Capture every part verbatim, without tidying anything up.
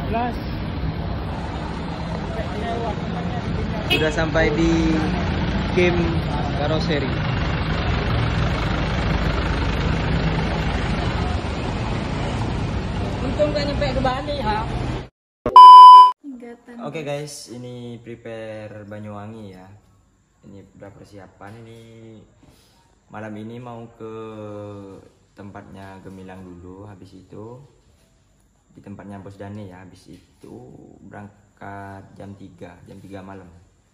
belas. Sudah sampai di game karoseri. Untung gak nyampe ke Bali, ha. Oke okay guys, ini prepare Banyuwangi ya. Ini udah persiapan, ini malam ini mau ke tempatnya Gemilang dulu, habis itu di tempatnya Bos Dane ya, habis itu berangkat jam tiga, jam tiga malam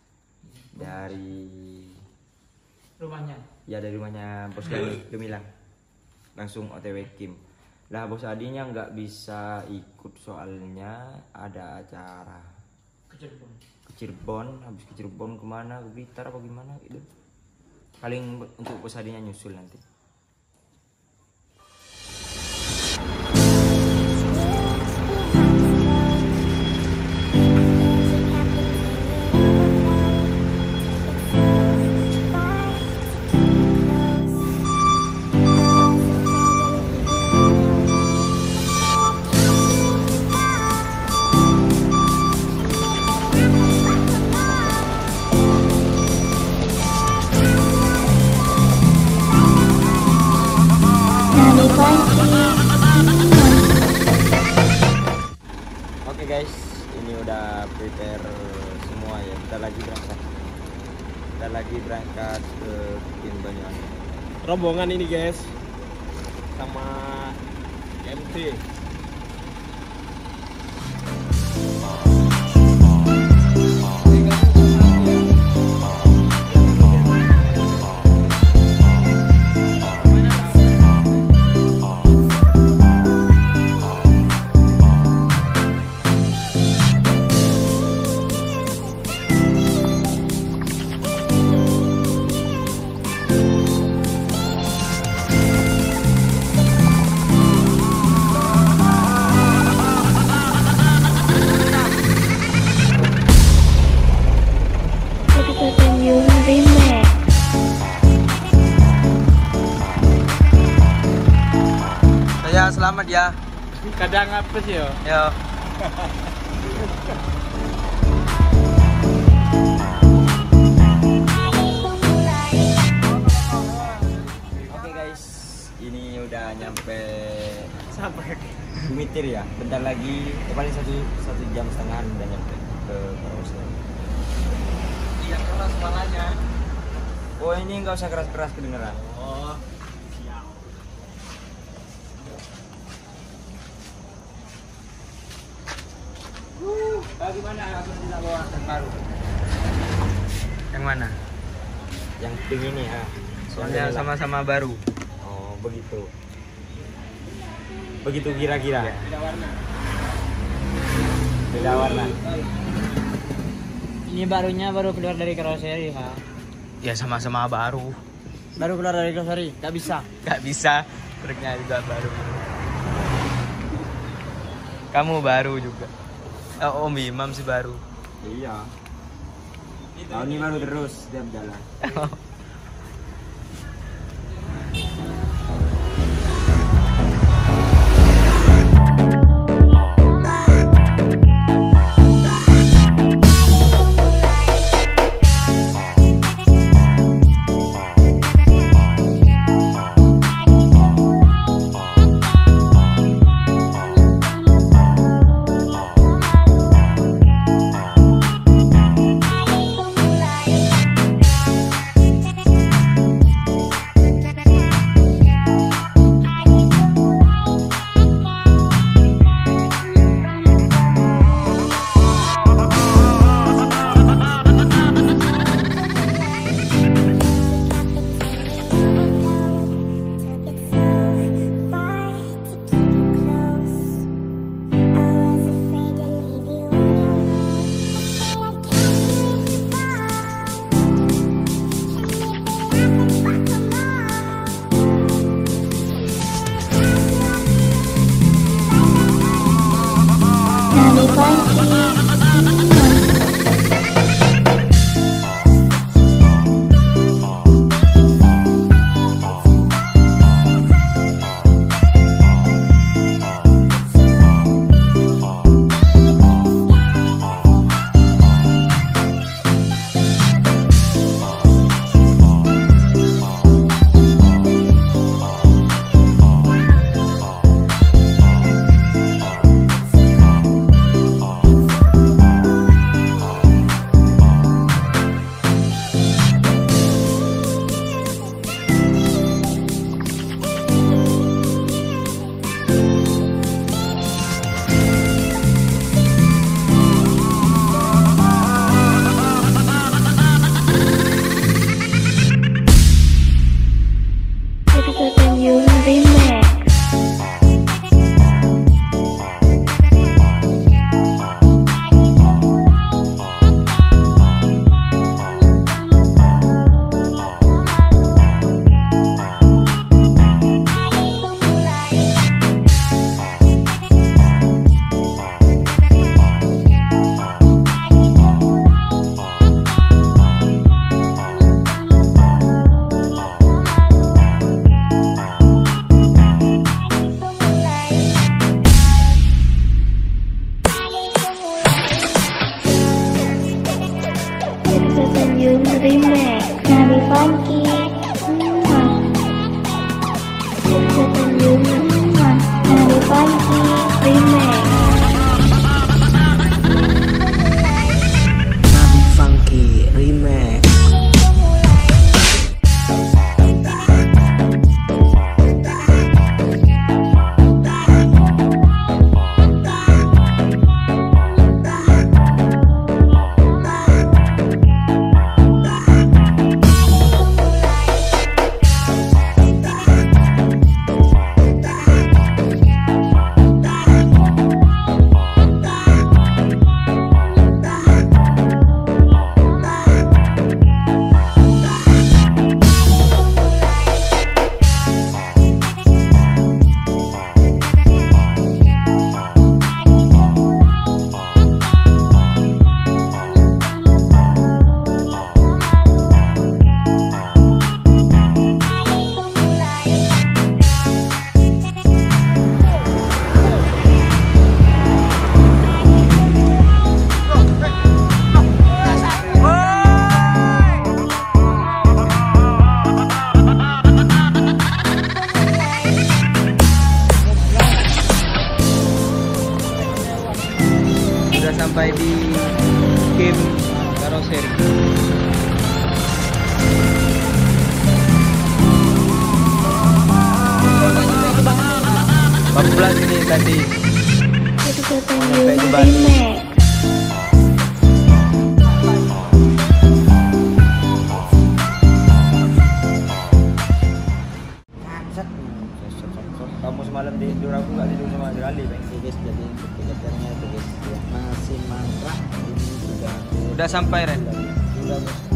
dari Rumahnya. Ya dari rumahnya Bos Dane Gemilang. Langsung O T W Kim. Lah Bos Adinya nggak bisa ikut soalnya ada acara Ke Cirebon. ke Cirebon, habis ke Cirebon kemana, ke Blitar apa gimana gitu. Paling untuk Bos Adinya nyusul nanti. Oke guys, ini udah prepare semua ya. Kita lagi berangkat. Kita lagi berangkat ke Kim Banyuwangi. Rombongan ini guys, sama M T. Saya selamat ya. Kadang apa sih yo? Ya. Oke guys, ini udah nyampe Sampai Bumitir ya. Bentar lagi, paling satu satu jam setengah udah nyampe ke Karoseri. yang keras malahnya. Oh ini nggak usah keras-keras kedengeran. Oh, siap. Uh, bagaimana aku tidak bawa terbaru? Yang mana? Yang pink ini ya. Soalnya sama-sama baru. Oh begitu. Begitu kira-kira. Beda warna. Beda warna. Ini barunya baru keluar dari karoseri, ha. Ya sama-sama baru. Baru keluar dari karoseri, nggak bisa. Gak bisa. Truknya juga baru. Kamu baru juga. Oh, Om Imam sih baru. Iya. Tahun ini baru terus setiap jalan. Sudah sampai di game karoseri. empat belas menit tadi sampai di Bali. Kamu semalam tidur, aku nggak tidur sama sekali, Bang. Guys, jadi untuk tiga-tiganya itu guys masih mangkrak ini sudah Udah sampai, Ren. sudah